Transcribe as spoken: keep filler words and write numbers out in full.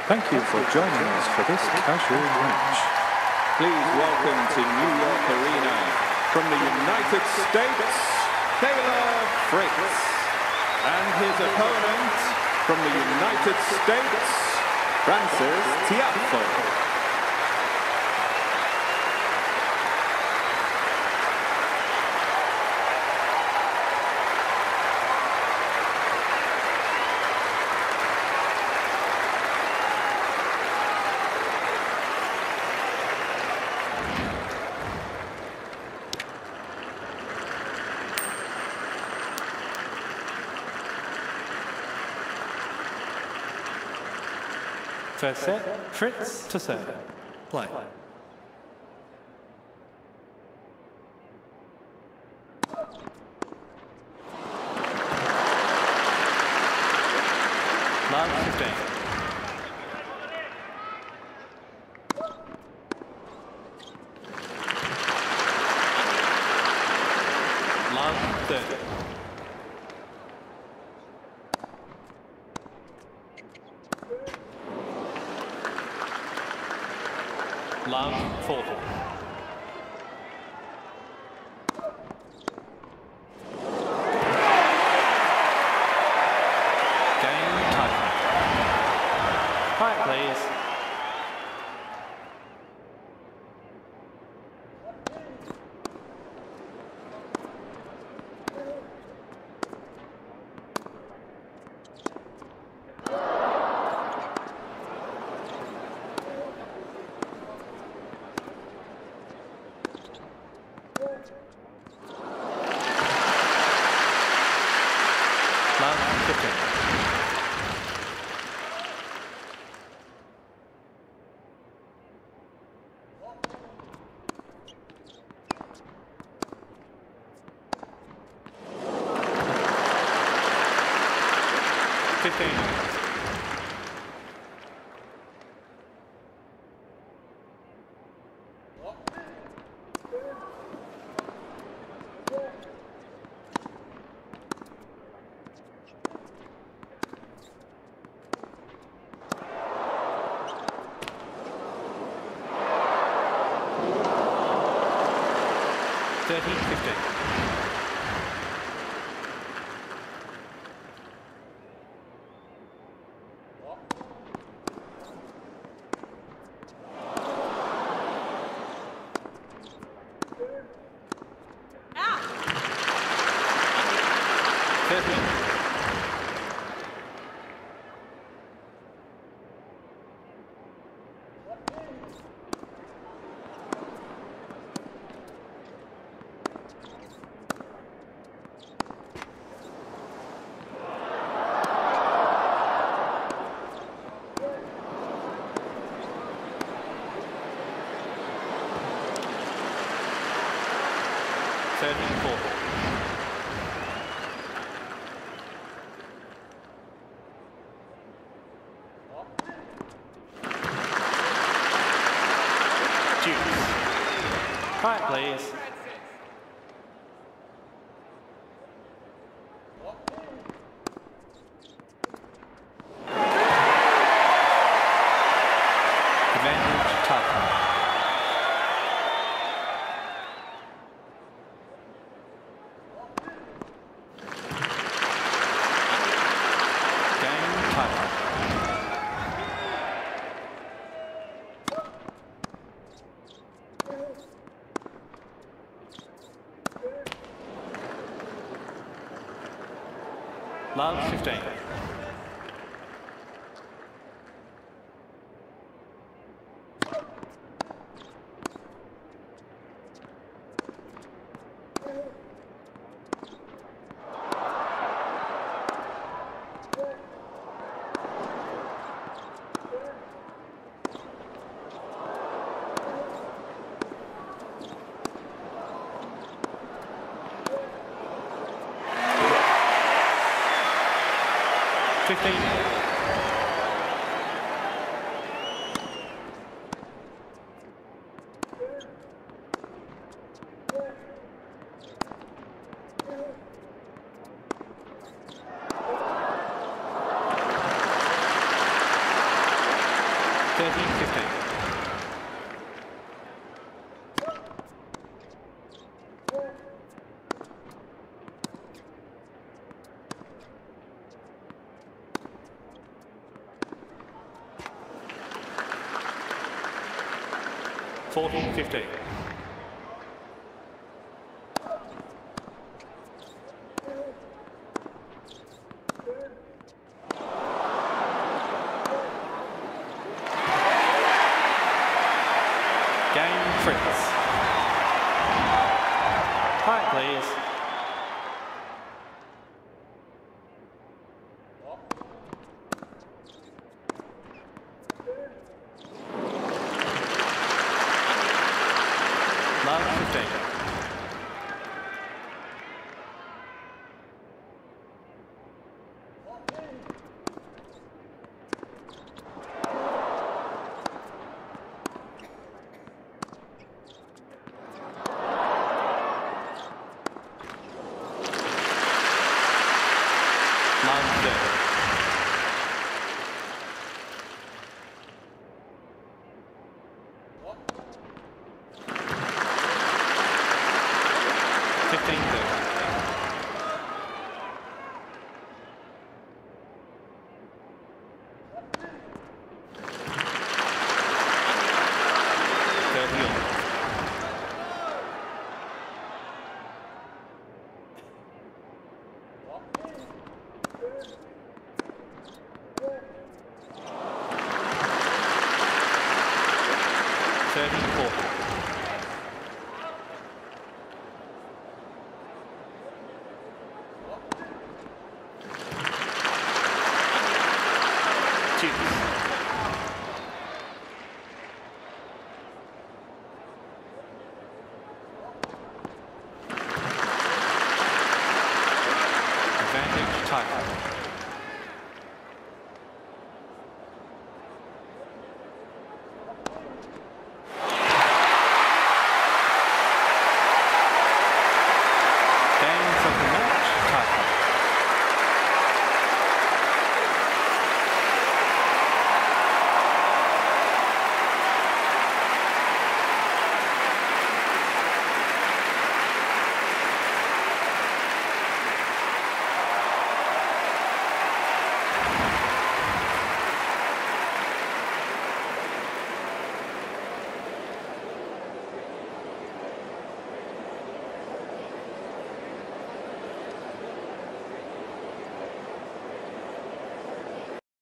Thank you for joining us for this casual lunch. Please welcome to New York Arena, from the United States, Taylor Fritz. And his opponent, from the United States, Frances Tiafoe. First set, Fritz to serve. Play. Love fifteen. Love thirty. Love forty. Game time. Quiet, please. Love fifteen. Fifteen. Thirty, fifteen. Thirteen. Thirteen, four. Quiet, please. Advantage, tough. Game, tough. Love fifteen. Fifteen. thirteen fifteen. fourteen fifteen. Game Fritz. Quiet, please. Love fifteen. Love thirty. fifteen thirty. thirty all. thirty forty. Advantage title.